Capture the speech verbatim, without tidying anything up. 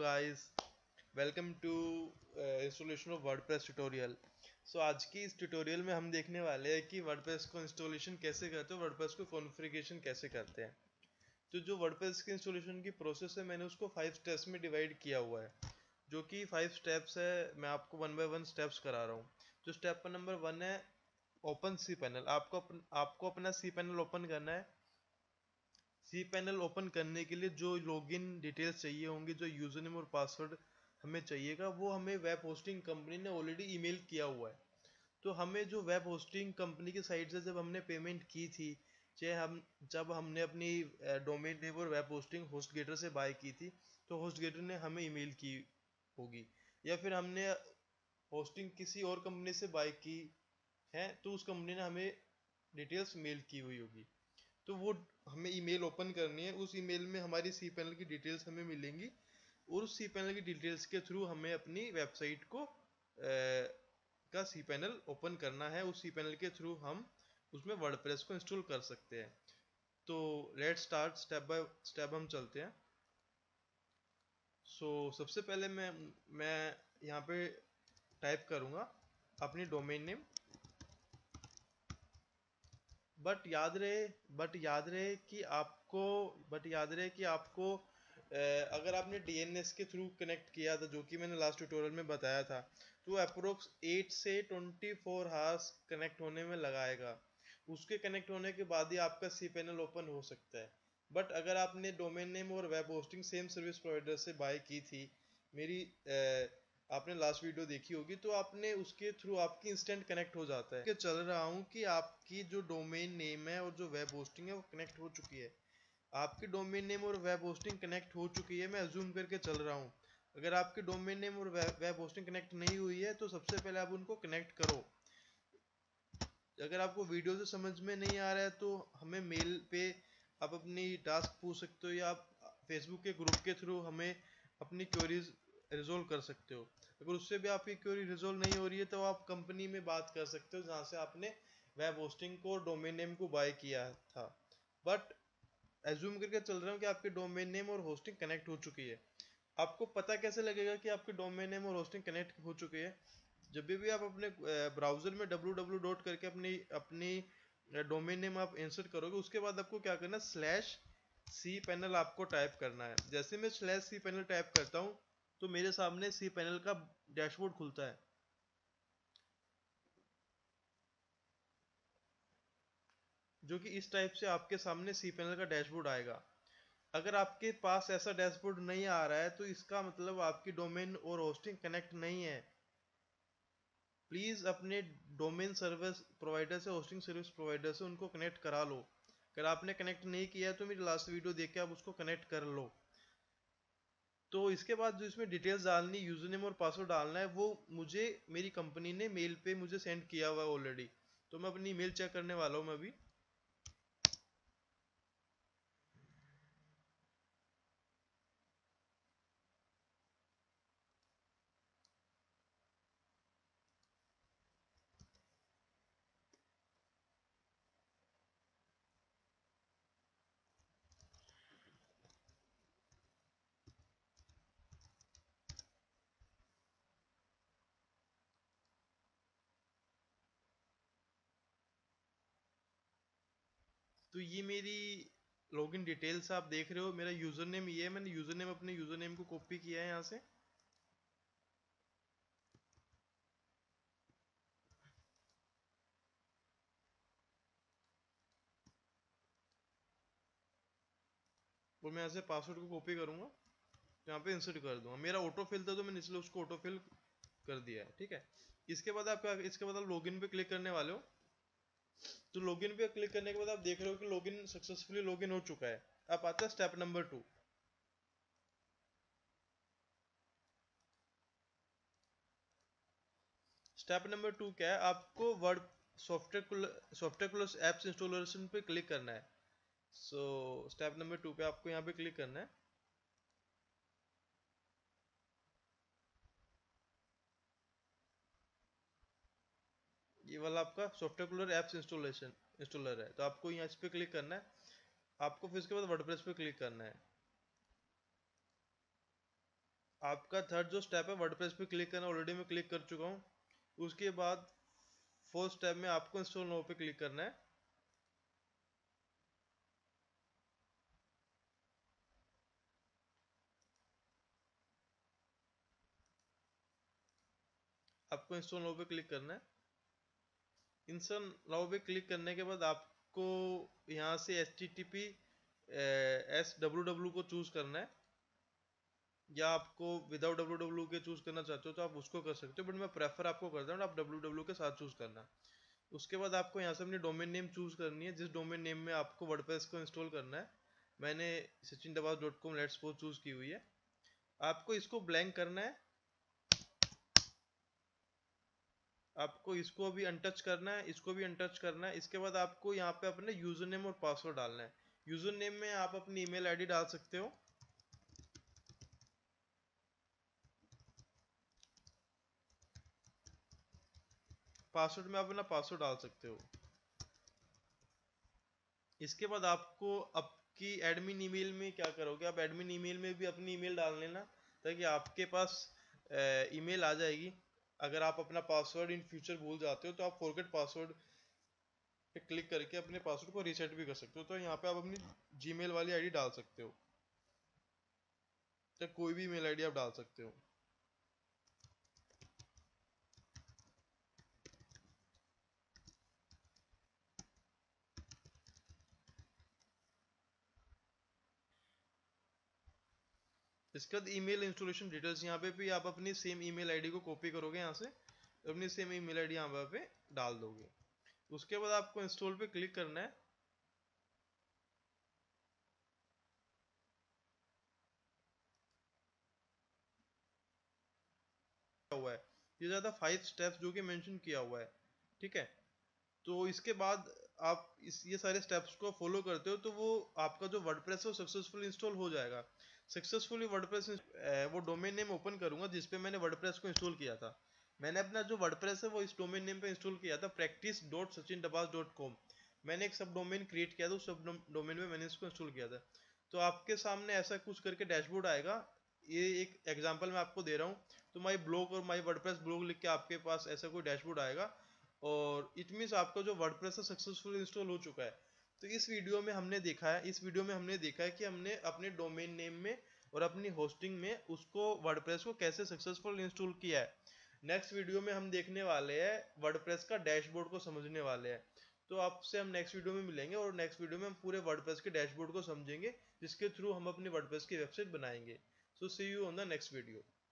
Guys, welcome to installation of WordPress tutorial. So आज की इस ट्यूटोरियल में हम देखने वाले हैं कि वर्डप्रेस को इंस्टॉलेशन कैसे करते हैं, वर्डप्रेस को कॉन्फ़िगरेशन कैसे करते हैं। तो जो वर्डप्रेस की इंस्टॉलेशन की प्रोसेस है, मैंने उसको फाइव स्टेप्स में डिवाइड किया हुआ है, जो कि फाइव स्टेप्स है। मैं आपको वन बाय वन स्टेप्स करा रहा हूँ। जो स्टेप नंबर वन है, ओपन सी पैनल। आपको अपन, आपको अपना सी पैनल ओपन करना है। सी पैनल ओपन करने के लिए जो लॉगिन डिटेल्स चाहिए होंगी, जो यूज़र नेम और पासवर्ड हमें चाहिएगा, वो हमें वेब होस्टिंग कंपनी ने ऑलरेडी ईमेल किया हुआ है। तो हमें जो वेब होस्टिंग कंपनी की साइट से जब हमने पेमेंट की थी, चाहे हम जब हमने अपनी डोमेन नेम और वेब होस्टिंग होस्टगेटर से बाय की थी, तो होस्टगेटर ने हमें ईमेल की होगी, या फिर हमने होस्टिंग किसी और कंपनी से बाय की है तो उस कंपनी ने हमें डिटेल्स मेल की हुई होगी। तो वो हमें ईमेल ओपन करनी है। उस ईमेल में हमारी सी पैनल की डिटेल्स हमें मिलेंगी, और उस सी पैनल की डिटेल्स के थ्रू हमें अपनी वेबसाइट को ए, का सी पैनल ओपन करना है। उस सी पैनल के थ्रू हम उसमें वर्डप्रेस को इंस्टॉल कर सकते हैं। तो let start, step by step हम चलते हैं। सो so, सबसे पहले मैं मैं यहाँ पे टाइप करूँगा अपनी डोमेन नेम। बट याद रहे बट याद रहे कि आपको बट याद रहे कि आपको अ, अगर आपने डीएनएस के थ्रू कनेक्ट किया था, जो कि मैंने लास्ट ट्यूटोरियल में बताया था, तो अप्रोक्स एट से ट्वेंटी फोर हार्स कनेक्ट होने में लगाएगा। उसके कनेक्ट होने के बाद ही आपका सी पैनल ओपन हो सकता है। बट अगर आपने डोमेन नेम और web hosting same service provider से बाय की थी, मेरी अ, आपने लास्ट वीडियो देखी होगी, तो आपने उसके थ्रू आपकी इंस्टेंट कनेक्ट हो जाता है। चल रहा हूँ कि आपकी जो डोमेन नेम है और जो वेब होस्टिंग है वो कनेक्ट हो चुकी है। आपकी डोमेन नेम और वेब होस्टिंग कनेक्ट हो चुकी है, मैं अज्यूम करके चल रहा हूँ। अगर आपकी डोमेन नेम और वेब होस्टिंग कनेक्ट नहीं हुई है, तो सबसे पहले आप उनको कनेक्ट करो। अगर आपको वीडियो से समझ में नहीं आ रहा है, तो हमें मेल पे आप अपनी टास्क पूछ सकते हो, या आप फेसबुक के ग्रुप के थ्रू हमें अपनी क्वेरीज रिजोल्व कर सकते हो। अगर उससे भी आपकी क्वेरी रिजोल्व नहीं हो रही है, तो आप कंपनी में बात कर सकते हो जहाँ से आपने वेब होस्टिंग को और डोमेन नेम को बाय किया था। बट एज्यूम करके चल रहा हूँ कि आपके डोमेन नेम और होस्टिंग कनेक्ट हो चुकी है। आपको पता कैसे लगेगा कि आपके डोमेन नेम और होस्टिंग कनेक्ट हो चुके हैं? जब भी आप अपने ब्राउजर में डब्ल्यू डब्ल्यू डब्ल्यू डॉट करके अपनी अपनी डोमेन नेम आप इंसर्ट करोगे, उसके बाद आपको क्या करना है, स्लैश सी पैनल आपको टाइप करना है। जैसे मैं स्लैश सी पैनल टाइप करता हूँ, तो मेरे सामने सी पैनल का डैशबोर्ड खुलता है, जो कि इस टाइप से आपके सामने सी पैनल का डैशबोर्ड आएगा। अगर आपके पास ऐसा डैशबोर्ड नहीं आ रहा है, तो इसका मतलब आपकी डोमेन और होस्टिंग कनेक्ट नहीं है। प्लीज़ अपने डोमेन सर्विस प्रोवाइडर से, होस्टिंग सर्विस प्रोवाइडर से उनको कनेक्ट करा लो। अगर आपने कनेक्ट नहीं किया है, तो मेरी लास्ट वीडियो देख के आप उसको कनेक्ट कर लो। तो इसके बाद जो इसमें डिटेल्स डालनी, यूजर नेम और पासवर्ड डालना है, वो मुझे मेरी कंपनी ने मेल पे मुझे सेंड किया हुआ है ऑलरेडी। तो मैं अपनी ईमेल चेक करने वाला हूँ मैं अभी। तो ये मेरी लॉगिन डिटेल्स आप देख रहे हो। मेरा यूजर नेम ये है, मैंने यूजर नेम अपने यूजर नेम को कॉपी किया है यहाँ से। और मैं यहाँ से पासवर्ड को कॉपी करूँगा, यहाँ पे इंसर्ट कर दूंगा। मेरा ऑटो फिल था, तो मैंने इसलिए उसको ऑटो फिल कर दिया है। ठीक है। इसके बाद आप क्या इसके बाद आप लॉगिन पे क्लिक करने वाले हो। तो लॉगिन पे क्लिक करने के बाद आप देख रहे हो कि लॉगिन सक्सेसफुली लॉगिन हो चुका है। अब आता है step number two. Step number two क्या है, आपको word software software apps installation पे क्लिक करना है। सो स्टेप नंबर टू पे आपको यहाँ पे क्लिक करना है। ये वाला आपका सॉफ्टवेयर एप्स इंस्टॉलेशन इंस्टॉलर है, तो आपको यहाँ इस पे क्लिक करना है। आपको फिर इसके बाद वर्डप्रेस पे क्लिक करना है। आपका थर्ड जो स्टेप है वर्डप्रेस पे क्लिक करना, ऑलरेडी मैं क्लिक कर चुका हूँ। उसके बाद फोर्थ स्टेप में आपको इंस्टॉल नाउ पे क्लिक करना है। आपको इंस्टॉल नाउ पे क्लिक करना है। इंस्टॉल नाउ पे क्लिक करने के बाद आपको यहाँ से H T T P S W W को चूज करना है, या आपको विदाउट डब्ल्यू डब्ल्यू के चूज करना चाहते हो तो आप उसको कर सकते हो, बट मैं प्रेफर आपको करता हूँ आप डब्ल्यू डब्ल्यू के साथ चूज करना। उसके बाद आपको यहाँ से अपनी डोमेन नेम चूज करनी है, जिस डोमेन नेम में आपको वर्डप्रेस को इंस्टॉल करना है। मैंने Sachin Dabas dot com let's suppose choose की हुई है। आपको इसको ब्लैंक करना है, आपको इसको भी अनटच करना है, इसको भी अनटच करना है। इसके बाद आपको यहाँ पे अपने यूजर नेम और पासवर्ड डालना है। यूजर नेम में आप अपनी ईमेल आईडी डाल सकते हो, पासवर्ड में आप अपना पासवर्ड डाल सकते हो। इसके बाद आपको आपकी एडमिन ईमेल में क्या करोगे, आप एडमिन ईमेल में भी अपनी ईमेल डाल लेना, ताकि आपके पास ईमेल आ जाएगी। अगर आप अपना पासवर्ड इन फ्यूचर भूल जाते हो तो आप फॉरगेट पासवर्ड पे क्लिक करके अपने पासवर्ड को रीसेट भी कर सकते हो। तो यहाँ पे आप अपनी जीमेल वाली आईडी डाल सकते हो, या कोई भी ईमेल आईडी आप डाल सकते हो। इसके बाद ईमेल इंस्टॉलेशन डिटेल्स, यहाँ पे भी आप अपनी सेम ईमेल आईडी को कॉपी करोगे, यहाँ से अपनी सेम ईमेल आईडी यहाँ पे डाल दोगे। उसके बाद आपको इंस्टॉल पे क्लिक करना है। हुआ है ये ज़्यादा फाइव स्टेप्स जो कि मेंशन किया हुआ है, ठीक है। तो इसके बाद आप इस ये सारे स्टेप्स को फॉलो करते हो तो वो आपका जो वर्डप्रेस है वो सक्सेसफुल इंस्टॉल हो जाएगा। सक्सेसफुली वर्डप्रेस, वो डोमेन नेम ओपन करूंगा जिस पे मैंने वर्डप्रेस को इंस्टॉल किया था। मैंने अपना जो वर्डप्रेस है वो इस डोमेन नेम पे इंस्टॉल किया था, practice dot Sachin Dabas dot com. मैंने एक सब डोमेन क्रिएट किया था, उस सब डोमेन में मैंने इसको इंस्टॉल किया था। तो आपके सामने ऐसा कुछ करके डैशबोर्ड आएगा। ये एक एग्जांपल मैं आपको दे रहा हूँ। तो माई ब्लॉग और माई वर्डप्रेस ब्लॉग लिख के आपके पास ऐसा कोई डैशबोर्ड आएगा, और इट मीन्स आपका जो वर्डप्रेस है सक्सेसफुल इंस्टॉल हो चुका है। तो इस वीडियो में हमने देखा है इस वीडियो में हमने देखा है कि हमने अपने डोमेन नेम में और अपनी होस्टिंग में उसको वर्डप्रेस को कैसे सक्सेसफुल इंस्टॉल किया है। नेक्स्ट वीडियो में हम देखने वाले हैं वर्डप्रेस का डैशबोर्ड को समझने वाले हैं। तो आपसे हम नेक्स्ट वीडियो में मिलेंगे, और नेक्स्ट वीडियो में हम पूरे वर्डप्रेस के डैशबोर्ड को समझेंगे, जिसके थ्रू हम अपनी वर्डप्रेस की वेबसाइट बनाएंगे। So see you on the next video.